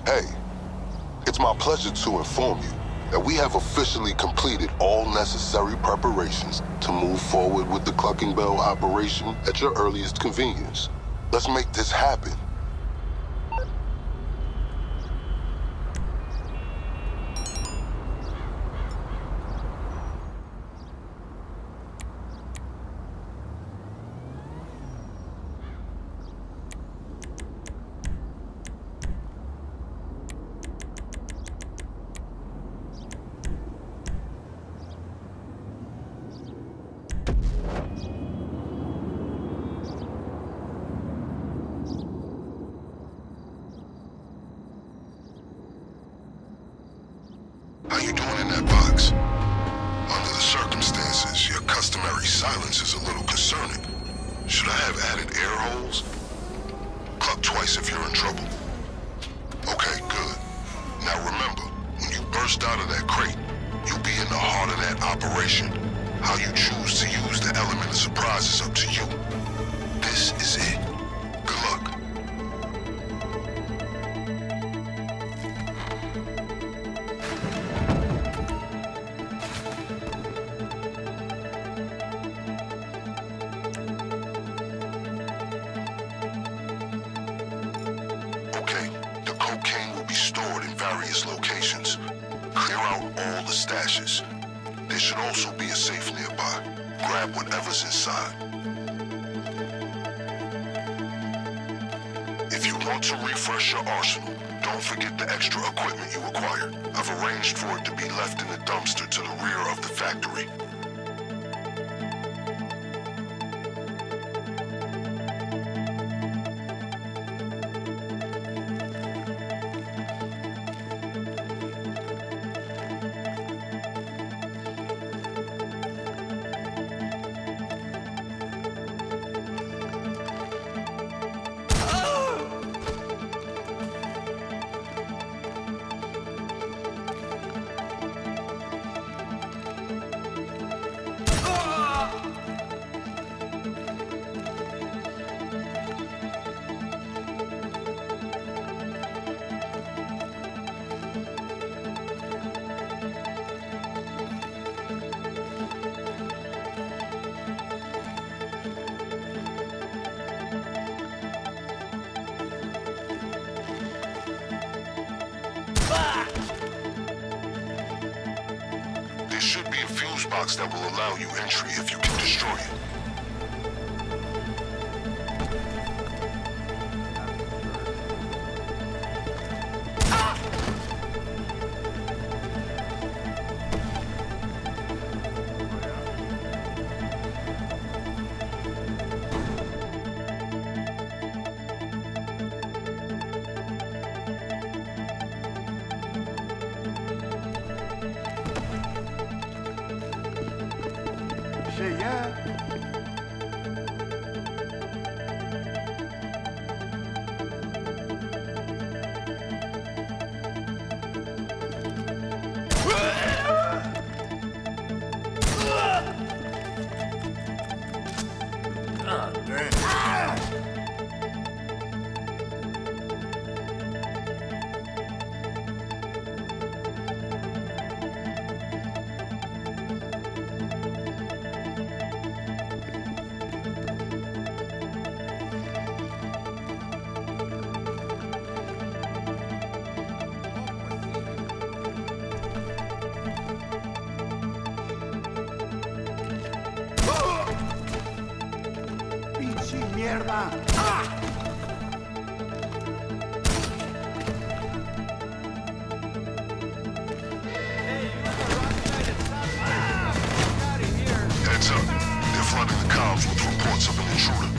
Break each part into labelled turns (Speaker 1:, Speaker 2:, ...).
Speaker 1: Hey, it's my pleasure to inform you that we have officially completed all necessary preparations to move forward with the Cluckin Bell operation at your earliest convenience. Let's make this happen.
Speaker 2: How you doing in that box? Under the circumstances, your customary silence is a little concerning. Should I have added air holes? Cluck twice if you're in trouble. Okay, good. Now remember, when you burst out of that crate, you'll be in the heart of that operation. How you choose to use the element of surprise is up to you. This is it. Good luck. Various locations. Clear out all the stashes. There should also be a safe nearby. Grab whatever's inside. If you want to refresh your arsenal, don't forget the extra equipment you acquired. I've arranged for it to be left in the dumpster to the rear of the factory. There should be a fuse box that will allow you entry if you can destroy it.
Speaker 3: ¡Mierda!
Speaker 2: Heads up. They're flooding the comms with reports of an intruder.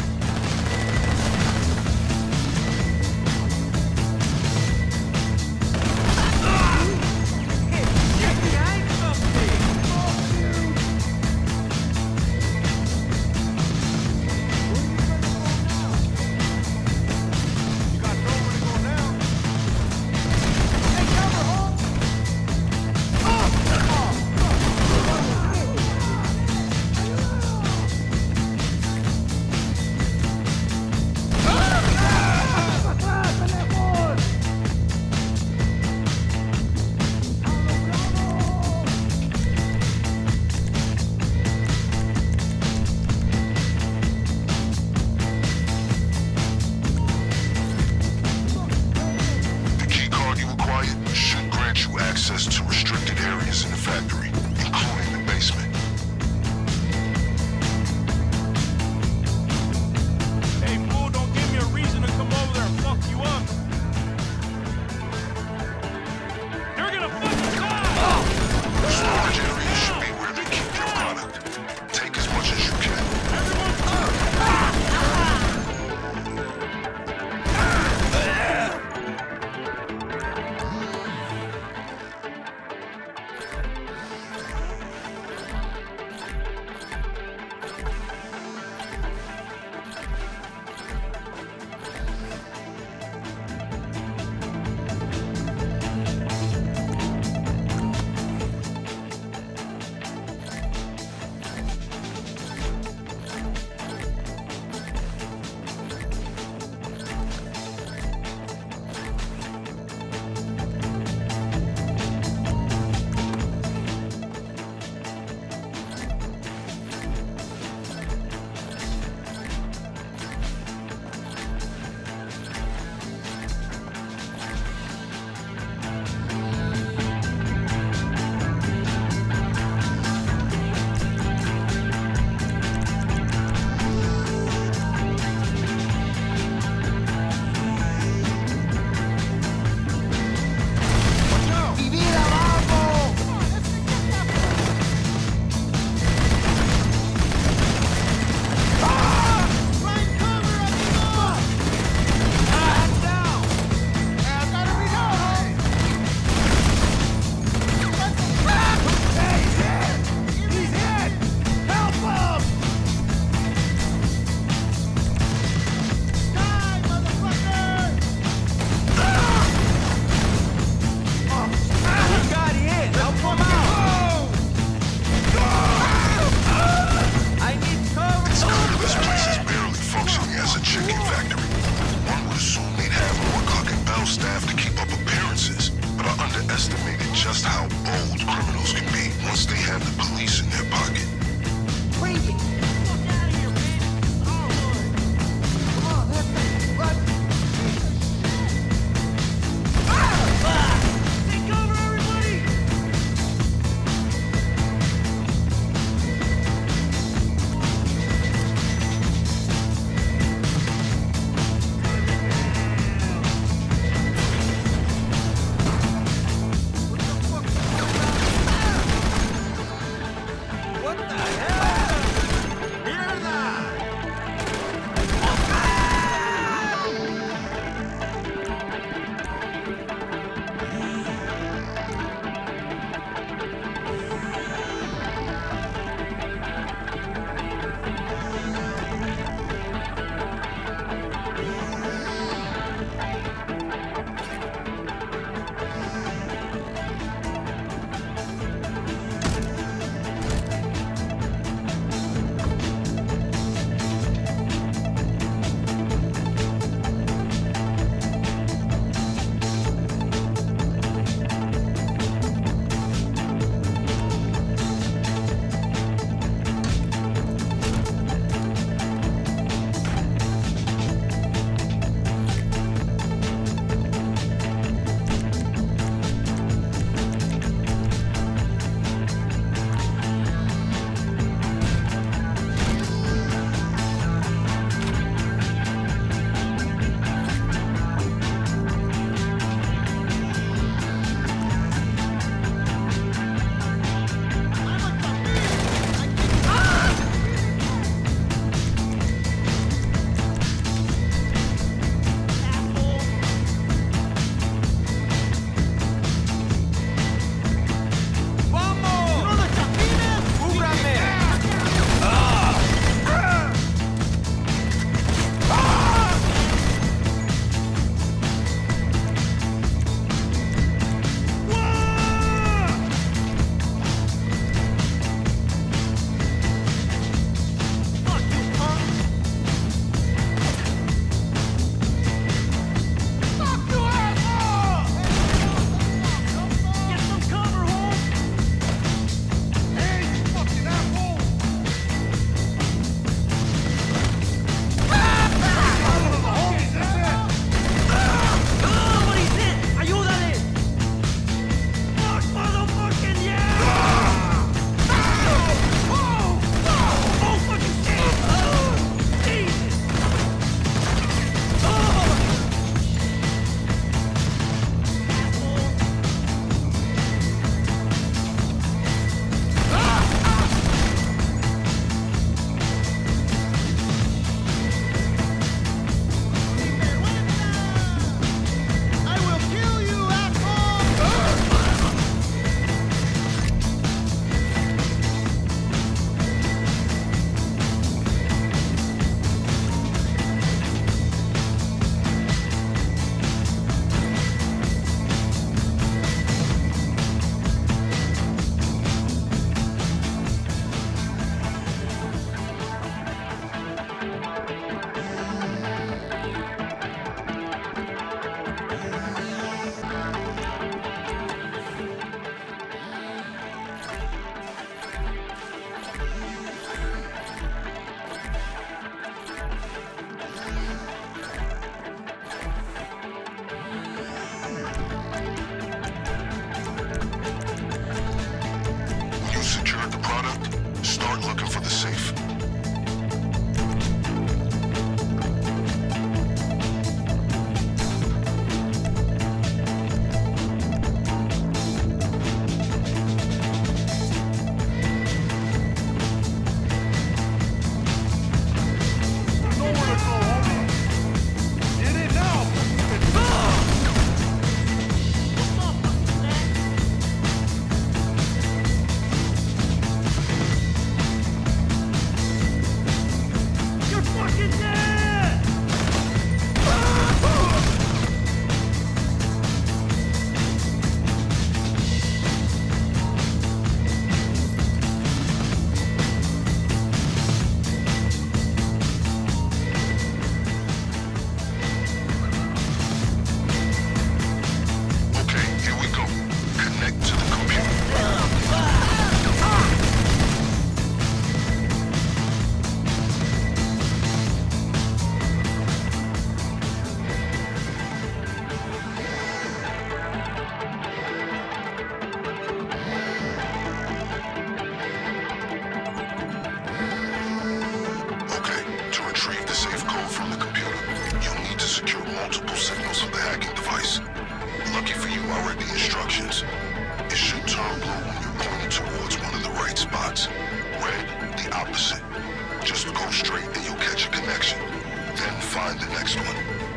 Speaker 2: just how bold criminals can be once they have the police in their pocket.
Speaker 3: Bring it! Fuck out of here, bitch! All right. Come on, let's go. What? Take cover, everybody! What the fuck?
Speaker 2: multiple signals for the hacking device. Lucky for you, I read the instructions. It should turn blue when you're pointed towards one of the right spots. Red, the opposite. Just go straight and you'll catch a connection. Then find the next one.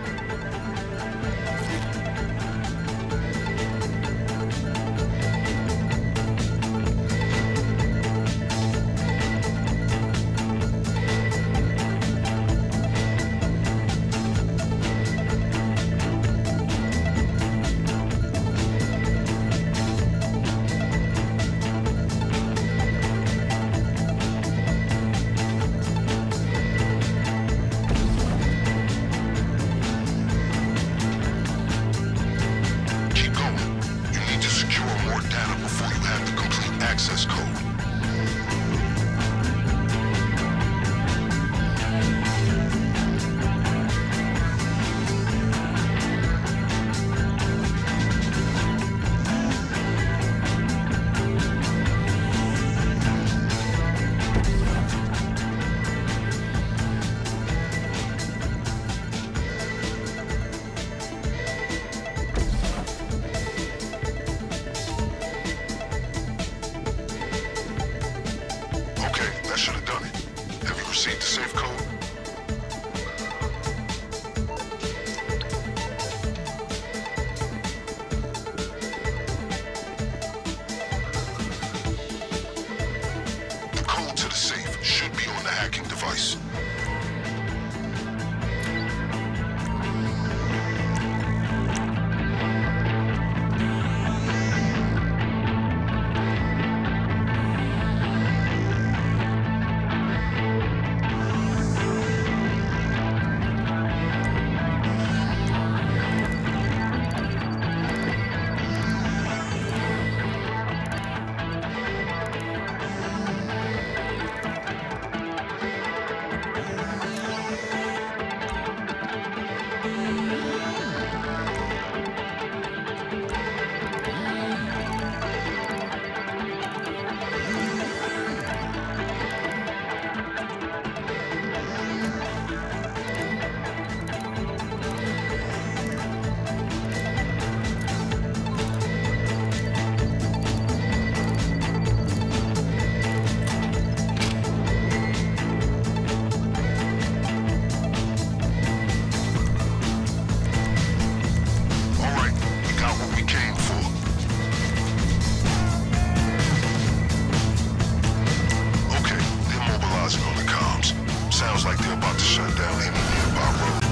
Speaker 2: Access code. That should have done it. Have you received the safe code? The code to the safe should be on the hacking device. Sounds like they're about to shut down any nearby road.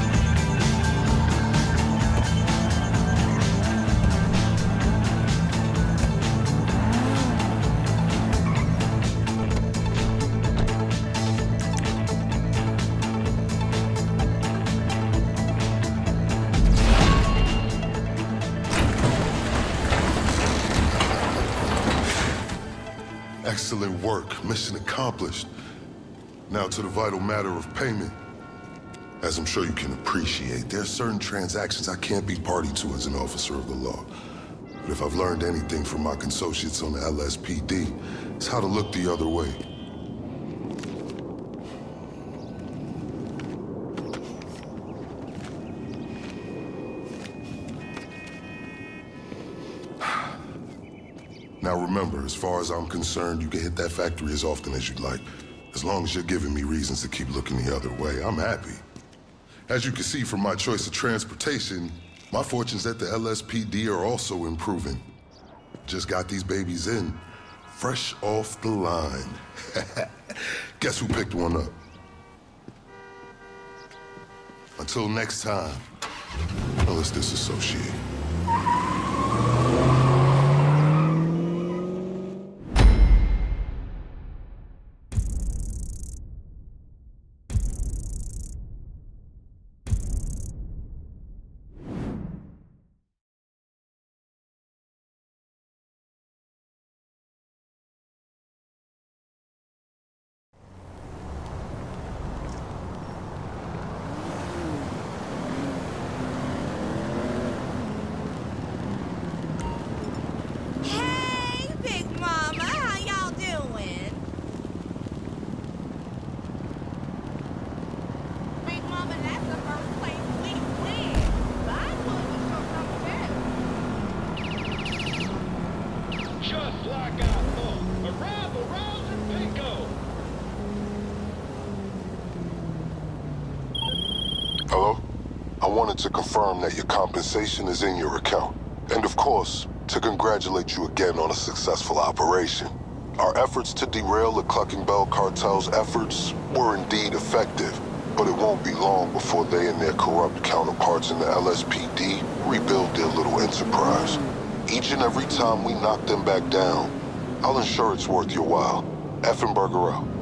Speaker 1: Excellent work. Mission accomplished. Now to the vital matter of payment. As I'm sure you can appreciate, there are certain transactions I can't be party to as an officer of the law. But if I've learned anything from my consociates on the LSPD, it's how to look the other way. Now remember, as far as I'm concerned, you can hit that factory as often as you'd like. As long as you're giving me reasons to keep looking the other way, I'm happy. As you can see from my choice of transportation, my fortunes at the LSPD are also improving. Just got these babies in, fresh off the line. Guess who picked one up? Until next time, let's disassociate. I wanted to confirm that your compensation is in your account. And of course, to congratulate you again on a successful operation. Our efforts to derail the Cluckin Bell cartel's efforts were indeed effective, but it won't be long before they and their corrupt counterparts in the LSPD rebuild their little enterprise. Each and every time we knock them back down, I'll ensure it's worth your while. Effenberger out.